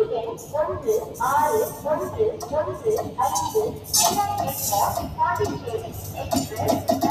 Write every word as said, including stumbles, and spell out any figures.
எண் ஒன்று ஆறு ஒன்று ஒன்று ஐந்து சென்னை என்ற பாண்டிச்சேரி எக்ஸ்பிரஸ்